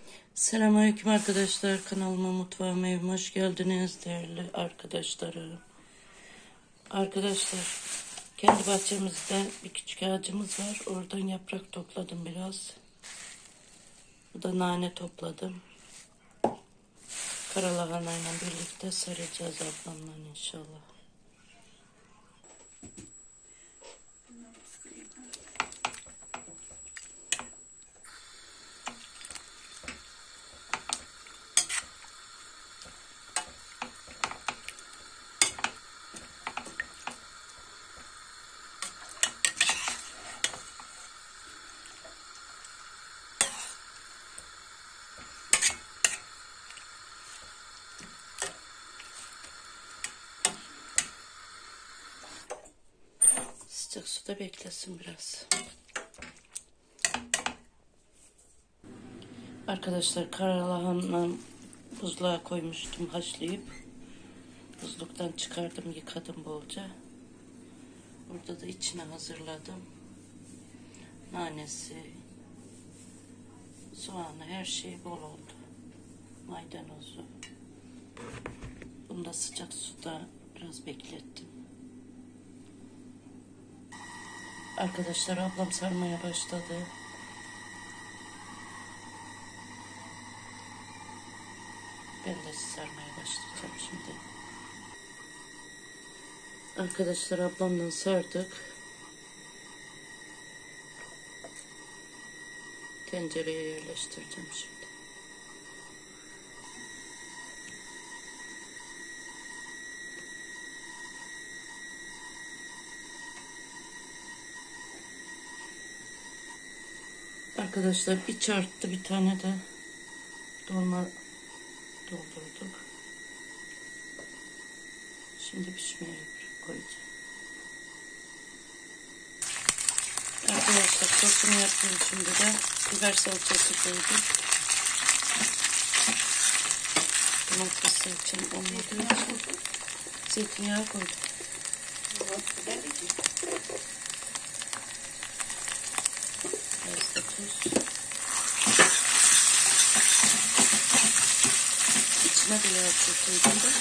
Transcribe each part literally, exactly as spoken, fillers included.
Selamünaleyküm arkadaşlar. Kanalıma, mutfağıma, evime hoş geldiniz değerli arkadaşlarım. Arkadaşlar, kendi bahçemizde bir küçük ağacımız var. Oradan yaprak topladım biraz. Bu da nane topladım. Karalahanayla birlikte saracağız ablamla inşallah. Sıcak suda beklesin biraz. Arkadaşlar, karalahana buzluğa koymuştum haşlayıp. Buzluktan çıkardım, yıkadım bolca. Burada da içine hazırladım. Nanesi, soğanı, her şey bol oldu. Maydanozu. Bunu da sıcak suda biraz beklettim. Arkadaşlar, ablam sarmaya başladı. Ben de sarmaya başlayacağım şimdi. Arkadaşlar, ablamla sardık. Tencereye yerleştireceğim şimdi. Arkadaşlar, iç arttı, bir tane de dolma doldurduk. Şimdi pişmeye koyacağım. Arkadaşlar, sosunu yaptım şimdi de. Biber salçası koydum. Domates salçam olmadığı için zeytinyağı koydum. Biraz da tuz. İçine de yağ koydum da.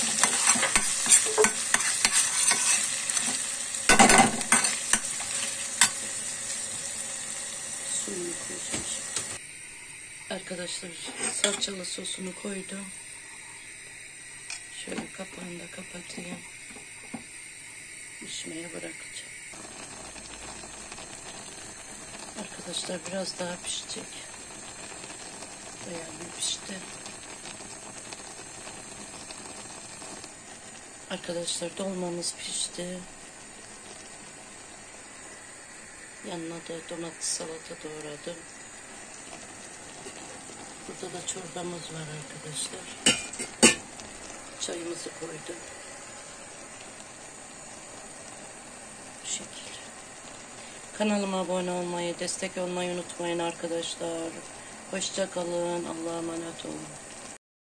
Suyunu koyacağım şimdi. Arkadaşlar, salçalı sosunu koydum. Şöyle kapağını da kapatayım. Pişmeye bırakacağım. Arkadaşlar, biraz daha pişecek. Bayağı bir pişti. Arkadaşlar, dolmamız pişti. Yanına da domates salata doğradım. Burada da çorbamız var arkadaşlar. Çayımızı koydum. Bu şekilde. Kanalıma abone olmayı, destek olmayı unutmayın arkadaşlar. Hoşça kalın. Allah'a emanet olun.